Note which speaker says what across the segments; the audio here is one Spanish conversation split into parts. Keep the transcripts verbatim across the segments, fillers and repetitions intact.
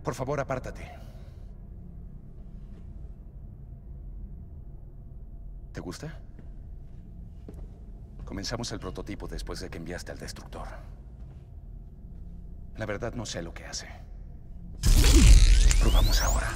Speaker 1: Por favor, apártate. ¿Te gusta? Comenzamos el prototipo después de que enviaste al destructor. La verdad no sé lo que hace. Probamos ahora.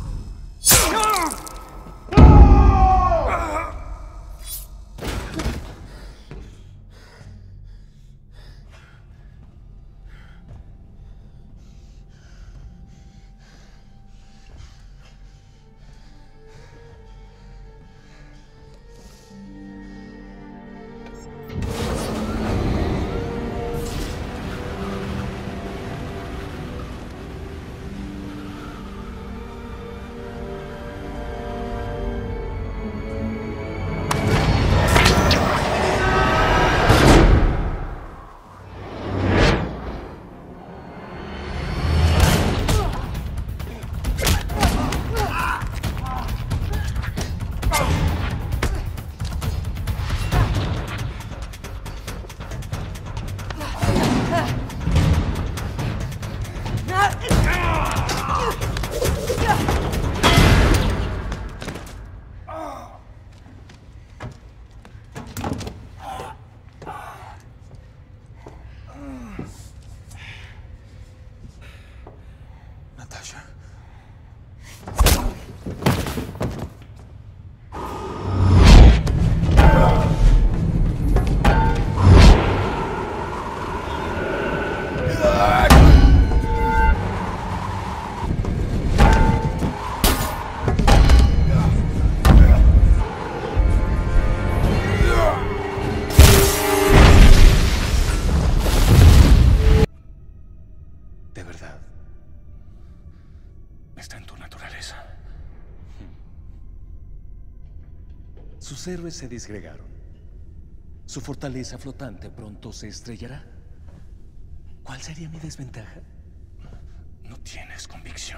Speaker 1: Sus héroes se disgregaron. Su fortaleza flotante pronto se estrellará. ¿Cuál sería mi desventaja? No tienes convicción.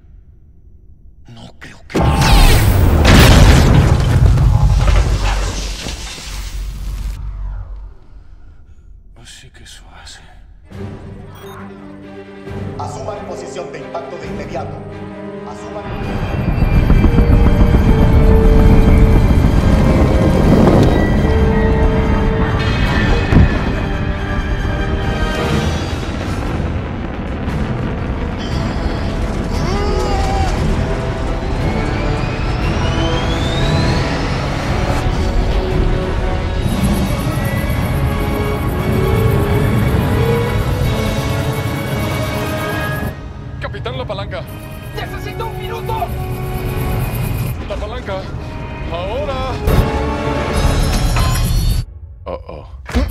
Speaker 1: No creo que... Así que eso hace.
Speaker 2: Asuman posición de impacto de inmediato. Asuman...
Speaker 3: La palanca.
Speaker 4: ¡Necesito un minuto!
Speaker 3: La palanca. Ahora. Oh, oh.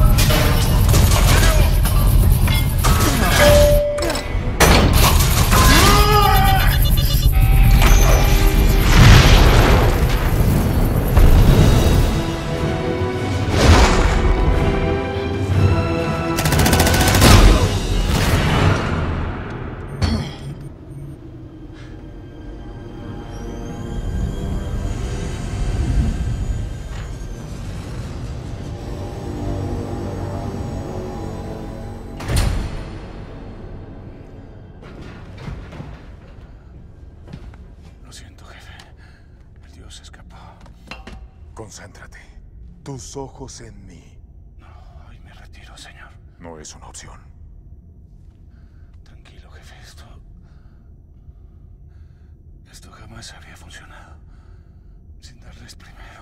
Speaker 5: Concéntrate. Tus ojos en mí.
Speaker 1: No, hoy me retiro, señor.
Speaker 5: No es una opción.
Speaker 1: Tranquilo, jefe. Esto... Esto jamás había funcionado sin darles primero.